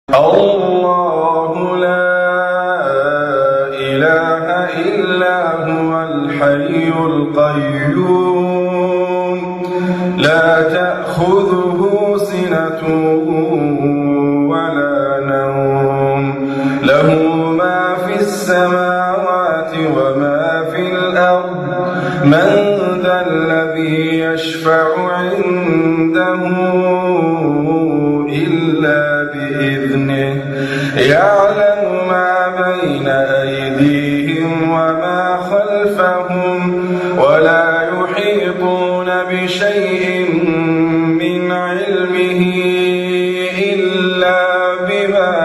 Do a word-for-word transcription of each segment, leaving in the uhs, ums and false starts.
الله لا إله إلا هو الحي القيوم لا تأخذه سنة ولا نوم له ما في السماوات وما في الأرض من ذا الذي يشفع عنده إلا بإذنه يعلم ما بين أيديهم وما خلفهم ولا يحيطون بشيء من علمه إلا بما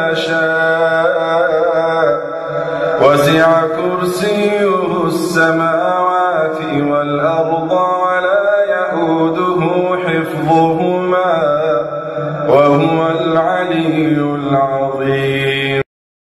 شاء وسع كرسيه السماوات والأرض ولا يئوده حفظهما وهو العلي العظيم.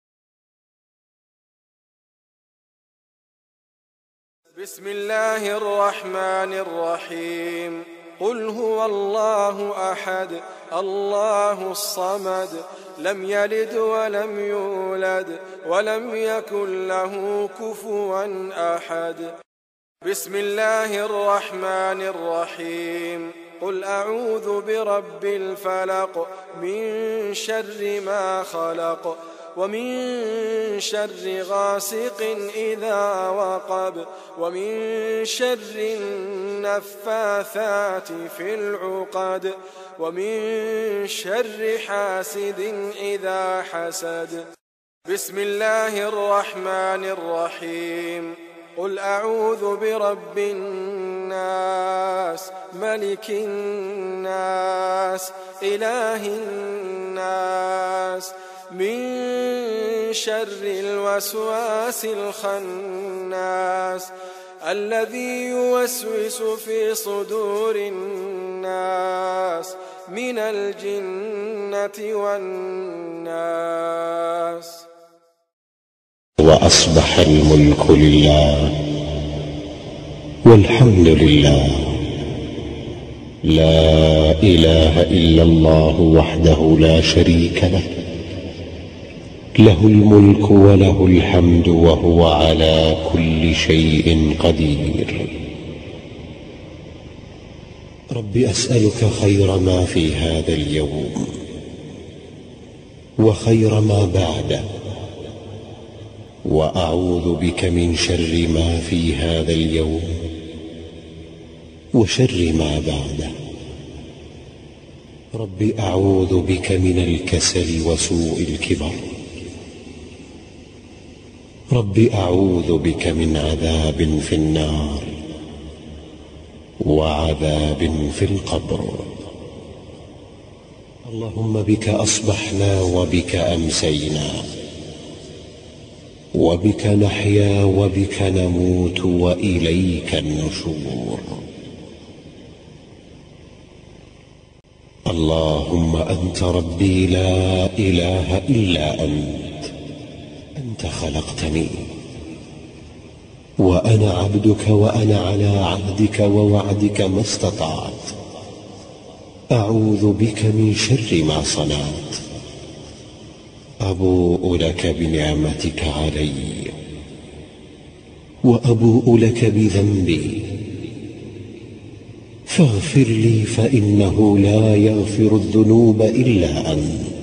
بسم الله الرحمن الرحيم. قل هو الله أحد الله الصمد لم يلد ولم يولد ولم يكن له كفوا أحد. بسم الله الرحمن الرحيم. قل أعوذ برب الفلق من شر ما خلق ومن شر غاسق إذا وقب ومن شر النفاثات في العقد ومن شر حاسد إذا حسد. بسم الله الرحمن الرحيم. قل أعوذ برب الناس ملك الناس إله الناس من شر الوسواس الخناس الذي يوسوس في صدور الناس من الجنة والناس. وأصبح الملك لله والحمد لله لا إله إلا الله وحده لا شريك له له الملك وله الحمد وهو على كل شيء قدير. رب أسألك خير ما في هذا اليوم وخير ما بعده وأعوذ بك من شر ما في هذا اليوم وشر ما بعده. رب أعوذ بك من الكسل وسوء الكبر. رب أعوذ بك من عذاب في النار وعذاب في القبر. اللهم بك أصبحنا وبك أمسينا وبك نحيا وبك نموت وإليك النشور. اللهم أنت ربي لا إله إلا أنت. أنت خلقتني وأنا عبدك وأنا على عهدك ووعدك ما استطعت. أعوذ بك من شر ما صنعت. أبوء لك بنعمتك علي وأبوء لك بذنبي فاغفر لي فإنه لا يغفر الذنوب إلا أنت.